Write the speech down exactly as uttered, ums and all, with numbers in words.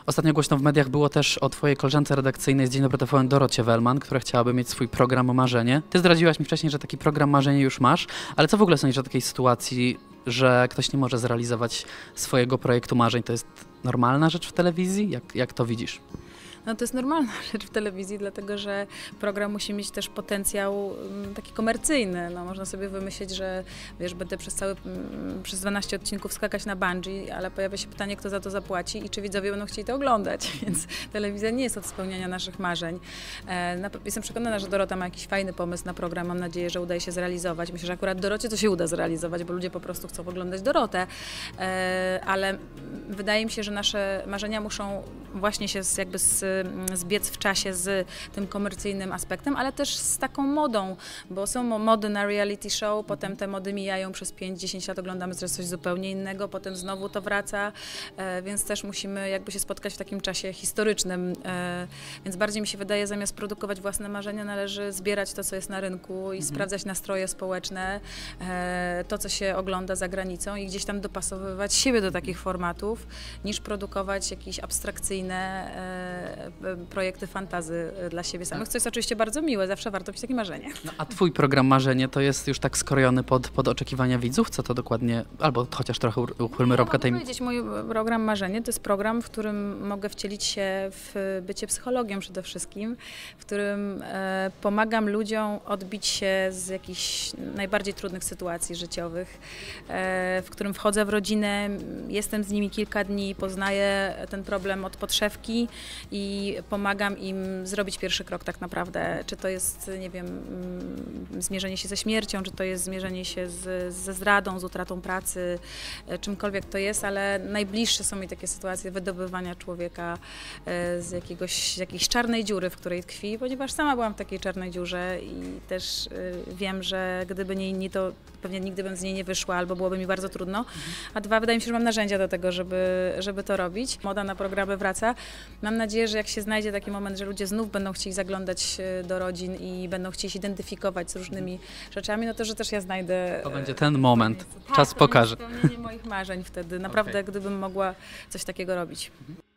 Ostatnio głośno w mediach było też o twojej koleżance redakcyjnej z Dzień Dobry T V N, Dorocie Wellman, która chciałaby mieć swój program Marzenie. Ty zdradziłaś mi wcześniej, że taki program Marzenie już masz, ale co w ogóle sądzisz o takiej sytuacji, że ktoś nie może zrealizować swojego projektu marzeń? To jest normalna rzecz w telewizji? Jak, jak to widzisz? No to jest normalna rzecz w telewizji, dlatego że program musi mieć też potencjał um, taki komercyjny. No, można sobie wymyślić, że wiesz, będę przez cały, um, przez dwanaście odcinków skakać na bungee, ale pojawia się pytanie, kto za to zapłaci i czy widzowie będą chcieli to oglądać, więc telewizja nie jest od spełniania naszych marzeń. E, na, jestem przekonana, że Dorota ma jakiś fajny pomysł na program, mam nadzieję, że uda się zrealizować. Myślę, że akurat Dorocie to się uda zrealizować, bo ludzie po prostu chcą oglądać Dorotę, e, ale wydaje mi się, że nasze marzenia muszą właśnie się z, jakby z zbiec w czasie z tym komercyjnym aspektem, ale też z taką modą, bo są mody na reality show, potem te mody mijają przez pięć dziesięć lat, oglądamy teraz coś zupełnie innego, potem znowu to wraca, więc też musimy jakby się spotkać w takim czasie historycznym, więc bardziej mi się wydaje, zamiast produkować własne marzenia, należy zbierać to, co jest na rynku i mhm. sprawdzać nastroje społeczne, to, co się ogląda za granicą i gdzieś tam dopasowywać siebie do takich formatów, niż produkować jakieś abstrakcyjne projekty fantazy dla siebie samych, co jest oczywiście bardzo miłe, zawsze warto mieć takie marzenie. No, a twój program Marzenie to jest już tak skrojony pod, pod oczekiwania widzów? Co to dokładnie, albo chociaż trochę uchylmy rąbka tej... powiedzieć, mój program Marzenie to jest program, w którym mogę wcielić się w bycie psychologiem przede wszystkim, w którym e, pomagam ludziom odbić się z jakichś najbardziej trudnych sytuacji życiowych, e, w którym wchodzę w rodzinę, jestem z nimi kilka dni, poznaję ten problem od podszewki i pomagam im zrobić pierwszy krok tak naprawdę. Czy to jest, nie wiem, zmierzenie się ze śmiercią, czy to jest zmierzenie się z, ze zdradą, z utratą pracy, czymkolwiek to jest, ale najbliższe są mi takie sytuacje wydobywania człowieka z jakiegoś, z jakiejś czarnej dziury, w której tkwi, ponieważ sama byłam w takiej czarnej dziurze i też wiem, że gdyby nie inni, to pewnie nigdy bym z niej nie wyszła, albo byłoby mi bardzo trudno. A dwa, wydaje mi się, że mam narzędzia do tego, żeby, żeby to robić. Moda na programy wraca. Mam nadzieję, że jak się znajdzie taki moment, że ludzie znów będą chcieli zaglądać do rodzin i będą chcieli się identyfikować z różnymi rzeczami, no to, że też ja znajdę... To będzie ten moment. Tak, Czas to pokaże. spełnienie moich marzeń wtedy. Naprawdę, okay. Gdybym mogła coś takiego robić.